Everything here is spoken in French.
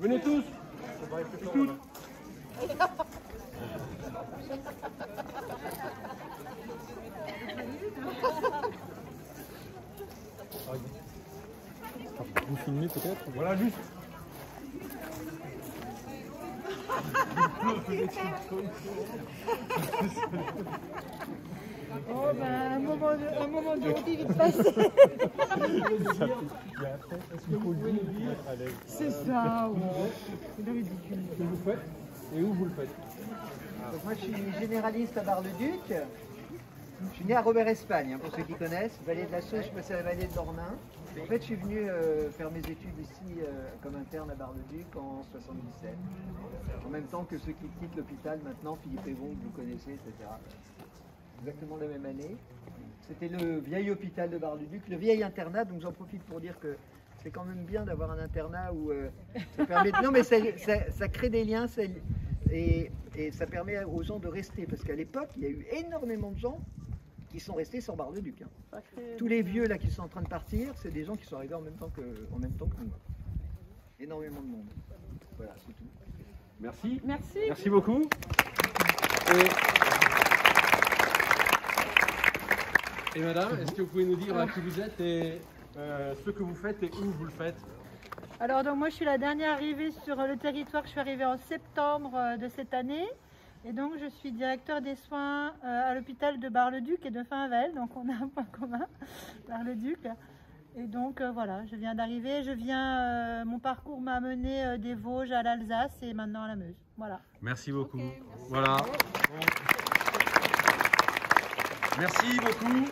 Venez tous. Toutes. Vous filmez peut-être? Voilà, juste. Oh ben, un moment de répit vite passé. C'est ça, ouais. C'est ridicule. Ce que vous faites et où vous le faites. Donc moi je suis généraliste à Bar-le-Duc. Je suis né à Robert-Espagne, hein, pour ceux qui connaissent, vallée de la Sauge, je suis passé à la vallée de l'Ornain. En fait je suis venu faire mes études ici comme interne à Bar-le-Duc en 77. En même temps que ceux qui quittent l'hôpital maintenant, Philippe Evon, que vous connaissez, etc. Exactement la même année. C'était le vieil hôpital de Bar-le-Duc, le vieil internat, donc j'en profite pour dire que c'est quand même bien d'avoir un internat où ça permet... Non mais ça crée des liens et ça permet aux gens de rester, parce qu'à l'époque, il y a eu énormément de gens qui sont restés sur Bar-le-Duc. Hein. Tous les vieux là qui sont en train de partir, c'est des gens qui sont arrivés en même temps que nous. Énormément de monde. Voilà, c'est tout. Merci. Merci. Merci beaucoup. Et madame, est-ce que vous pouvez nous dire qui vous êtes et ce que vous faites et où vous le faites? Alors donc moi je suis la dernière arrivée sur le territoire, je suis arrivée en septembre de cette année. Et donc je suis directeur des soins à l'hôpital de Bar-le-Duc et de Finvel, donc on a un point commun, Bar-le-Duc. Et donc voilà, je viens d'arriver, mon parcours m'a mené des Vosges à l'Alsace et maintenant à la Meuse. Voilà. Merci beaucoup. Okay, merci. Voilà. Merci beaucoup.